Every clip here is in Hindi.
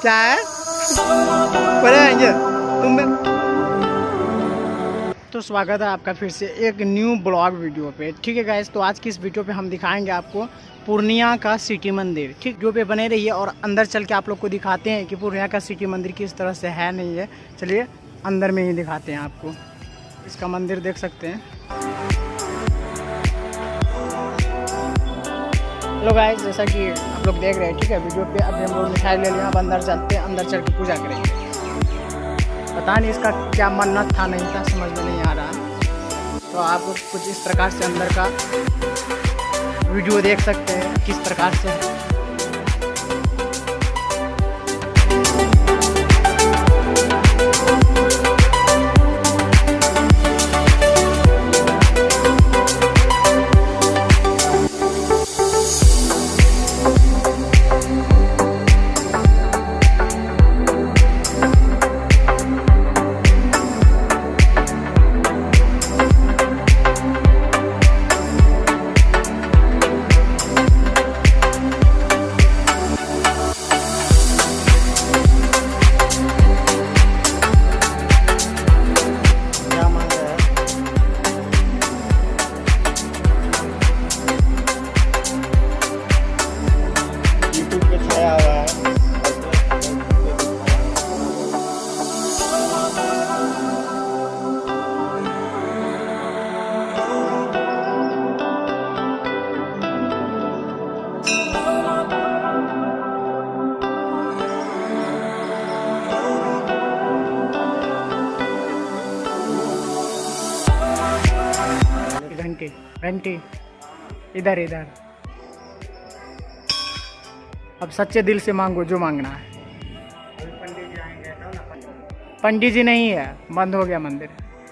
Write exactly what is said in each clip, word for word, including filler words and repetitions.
क्या है पढ़े आएंगे तुम। तो स्वागत है आपका फिर से एक न्यू ब्लॉग वीडियो पे। ठीक है गाइस, तो आज की इस वीडियो पे हम दिखाएंगे आपको पूर्णिया का सिटी मंदिर। ठीक, जो पे बने रहिए और अंदर चल के आप लोग को दिखाते हैं कि पूर्णिया का सिटी मंदिर किस तरह से है नहीं है। चलिए अंदर में ही दिखाते हैं आपको। इसका मंदिर देख सकते हैं। हेलो गाइस, जैसा कि आप लोग देख रहे हैं, ठीक है, वीडियो पे अभी हम लोग मिठाई ले लिया। अब अंदर चलते हैं, अंदर चल के पूजा करेंगे। पता नहीं इसका क्या मन्नत था नहीं था, समझ में नहीं आ रहा। तो आप लोग कुछ इस प्रकार से अंदर का वीडियो देख सकते हैं किस प्रकार से है। घंटी घंटी इधर इधर। अब सच्चे दिल से मांगो जो मांगना है। पंडित जी आएंगे तो ना। पंडित जी नहीं है, बंद हो गया मंदिर।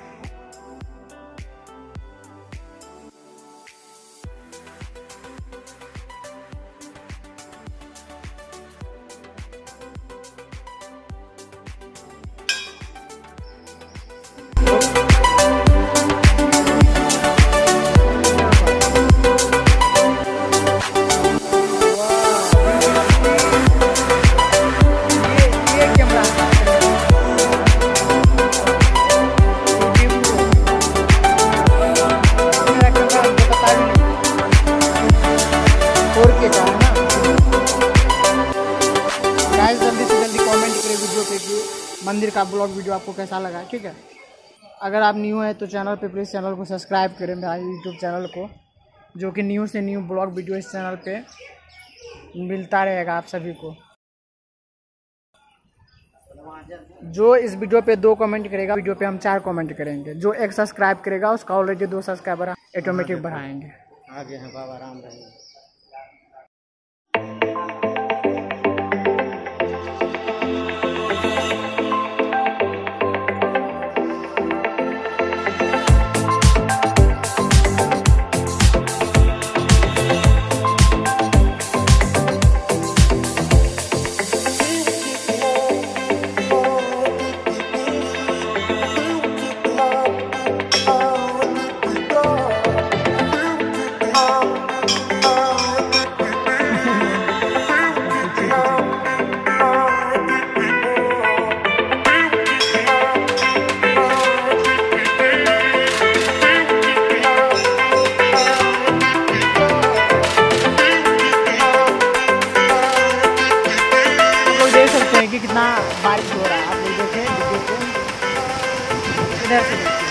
जल्दी से जल्दी कमेंट करें वीडियो पे कि मंदिर का ब्लॉग वीडियो आपको कैसा लगा। ठीक है, अगर आप न्यू हैं तो चैनल पे प्लीज़ चैनल को सब्सक्राइब करें मेरा यूट्यूब चैनल को, जो कि न्यू से न्यू ब्लॉग वीडियो इस चैनल पे मिलता रहेगा आप सभी को। जो इस वीडियो पे दो कमेंट करेगा, वीडियो पे हम चार कमेंट करेंगे। जो एक सब्सक्राइब करेगा उसका ऑलरेडी दो सब्सक्राइबर ऑटोमेटिक बढ़ाएंगे। आगे हैं बाबा राम रहेंगे। कि कितना बारिश हो रहा है, आप लोग देखें वीडियो को। इधर से देखिए,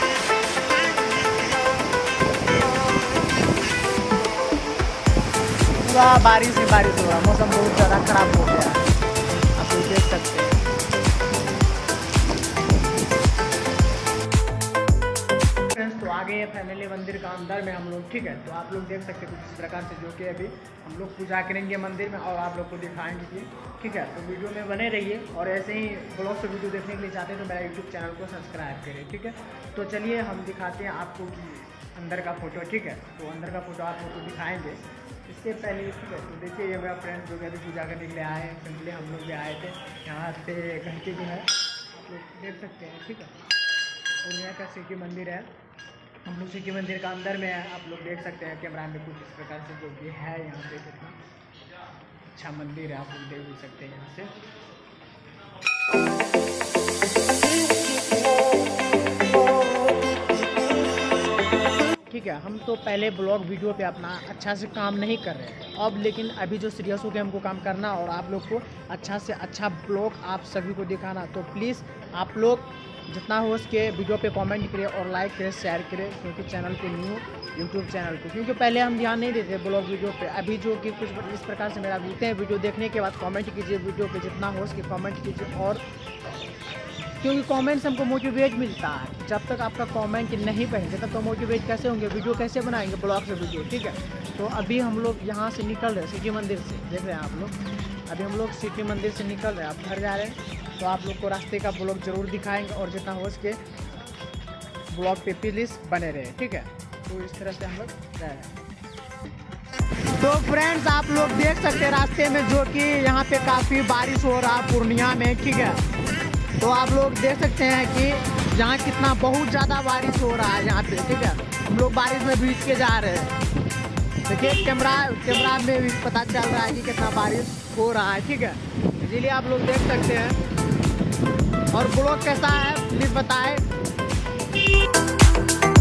पूरा बारिश ही बारिश हो रहा है। मौसम बहुत ज़्यादा खराब हो गया है, आप लोग देख सकते हैं। तो आगे फैमिली मंदिर का अंदर में हम लोग, ठीक है, तो आप लोग देख सकते हैं कुछ इस प्रकार से, जो कि अभी हम लोग पूजा करेंगे मंदिर में और आप लोग को दिखाएंगे कि ठीक है। तो वीडियो में बने रहिए और ऐसे ही ब्लॉग से वीडियो देखने के लिए चाहते हैं तो मेरा यूट्यूब चैनल को सब्सक्राइब करें। ठीक है, तो चलिए हम दिखाते हैं आपको कि अंदर का फ़ोटो। ठीक है, तो अंदर का फ़ोटो आप लोग को दिखाएँगे। इससे पहले ठीक है, तो देखिए ये मेरा फ्रेंड जो कि अभी पूजा करने के लिए आए हैं, सिंपली हम लोग भी आए थे। यहाँ से घंटी जो है आप लोग देख सकते हैं। ठीक है, और यहाँ का सिटी मंदिर है। हम लोग सिटी मंदिर का अंदर में है, आप लोग देख सकते हैं कैमरा में कुछ इस प्रकार से जो कि है। यहाँ पे कितना अच्छा मंदिर है, आप लोग देख भी सकते हैं यहाँ से। ठीक है, हम तो पहले ब्लॉग वीडियो पे अपना अच्छा से काम नहीं कर रहे थे, अब लेकिन अभी जो सीरियस हो के हमको काम करना और आप लोग को अच्छा से अच्छा ब्लॉग आप सभी को दिखाना, तो प्लीज़ आप लोग जितना हो उसके वीडियो पे कमेंट करें और लाइक करें, शेयर करें, क्योंकि चैनल को न्यू यूट्यूब चैनल को, क्योंकि पहले हम ध्यान नहीं देते ब्लॉग वीडियो पे, अभी जो कि कुछ इस प्रकार से मेरा बोलते हैं वीडियो देखने के बाद कमेंट कीजिए, वीडियो पे जितना हो उसके कमेंट कीजिए, और क्योंकि कमेंट से हमको मोटिवेट मिलता है। जब तक आपका कमेंट नहीं पढ़ेंगे तब तो मोटिवेट कैसे होंगे, वीडियो कैसे बनाएंगे ब्लॉग से वीडियो। ठीक है, तो अभी हम लोग यहाँ से निकल रहे हैं सिटी मंदिर से, देख रहे हैं आप लोग, अभी हम लोग सिटी मंदिर से निकल रहे हैं, अब घर जा रहे हैं, तो आप लोग को रास्ते का ब्लॉग जरूर दिखाएंगे और जितना हो सके ब्लॉग पे प्लीज बने रहे। ठीक है, तो इस तरह से हम लोग जा रहे हैं। तो फ्रेंड्स आप लोग देख सकते हैं रास्ते में जो कि यहाँ पे काफ़ी बारिश हो रहा है पूर्णिया में। ठीक है, तो आप लोग देख सकते हैं कि यहाँ कितना बहुत ज़्यादा बारिश हो रहा है यहाँ पे। ठीक है, हम लोग बारिश में भीग के जा रहे हैं, देखिए कैमरा कैमरा में भी पता चल रहा है कि कितना बारिश हो रहा है। ठीक है, इसीलिए आप लोग देख सकते हैं। और ब्लॉग कैसा है प्लीज़ बताएं।